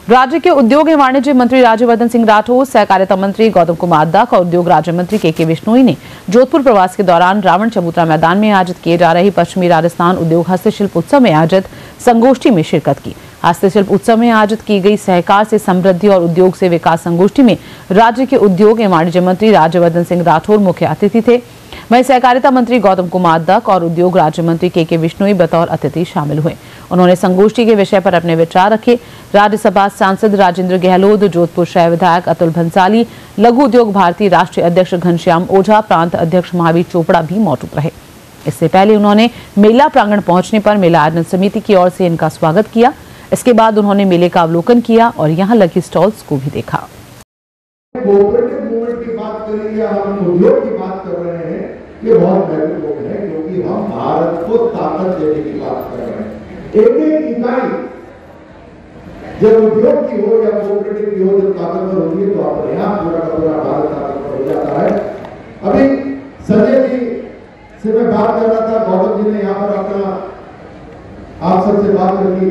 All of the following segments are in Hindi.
राज्य के उद्योग एवं वाणिज्य मंत्री राज्यवर्धन सिंह राठौर, सहकारिता मंत्री गौतम कुमार दत्त और उद्योग राज्य मंत्री के बिश्नोई ने जोधपुर प्रवास के दौरान रावण चबूतरा मैदान में आयोजित किए जा रही पश्चिमी राजस्थान उद्योग हस्तशिल्प उत्सव में आयोजित संगोष्ठी में शिरकत की। हस्तशिल्प उत्सव में आयोजित की गई सहकार से समृद्धि और उद्योग से विकास संगोष्ठी में राज्य के उद्योग एवं वाणिज्य मंत्री राज्यवर्धन सिंह राठौर मुख्य अतिथि थे। वहीं सहकारिता मंत्री गौतम कुमार दत्त और उद्योग राज्य मंत्री के बिश्नोई बतौर अतिथि शामिल हुए। उन्होंने संगोष्ठी के विषय पर अपने विचार रखे। राज्यसभा सांसद राजेंद्र गहलोत, जोधपुर शहर विधायक अतुल भंसाली, लघु उद्योग भारती राष्ट्रीय अध्यक्ष घनश्याम ओझा, प्रांत अध्यक्ष महावीर चोपड़ा भी मौजूद रहे। इससे पहले उन्होंने मेला प्रांगण पहुंचने पर मेला आयोजन समिति की ओर से इनका स्वागत किया। इसके बाद उन्होंने मेले का अवलोकन किया और यहाँ लगी स्टॉल्स को भी देखा। कोऑपरेटिव मूवमेंट की बात करें या हम उद्योग की बात कर रहे हैं, ये बहुत महत्वपूर्ण है क्योंकि हम भारत को ताकत देने की बात कर रहे हैं। एक इकाई जब उद्योग की हो या कोऑपरेटिव की हो, जब ताकतवर होती है तो अपने आप पूरा का पूरा भारत ताकतवर हो जाता है। अभी संजय जी से मैं बात कर रहा था, गौतम जी ने यहाँ पर अपना आप सबसे बात करी।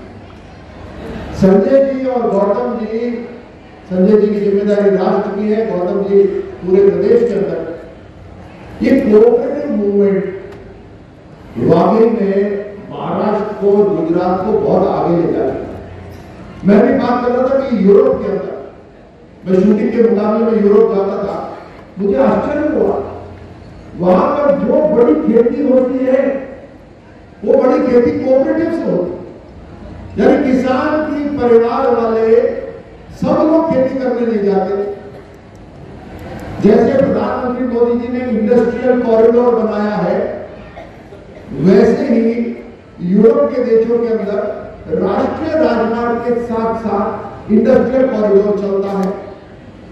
संजय जी और गौतम जी, संजय जी की जिम्मेदारी राष्ट्र की है, गौतम जी पूरे प्रदेश के अंदर ये कोऑपरेटिव मूवमेंट वाकई में महाराष्ट्र को, गुजरात को बहुत आगे ले जा रही है। मैं भी बात कर रहा था कि यूरोप के अंदर, मैं शूटिंग के मुकाबले में यूरोप जाता था, मुझे आश्चर्य हुआ वहां पर जो बड़ी खेती होती है वो बड़ी खेती कोऑपरेटिव से होती है। यानी किसान की परिवार वाले सब लोग खेती करने नहीं जाते। जैसे प्रधानमंत्री मोदी जी ने इंडस्ट्रियल कॉरिडोर बनाया है, वैसे ही यूरोप के देशों के अंदर राष्ट्रीय राजमार्ग के साथ साथ इंडस्ट्रियल कॉरिडोर चलता है।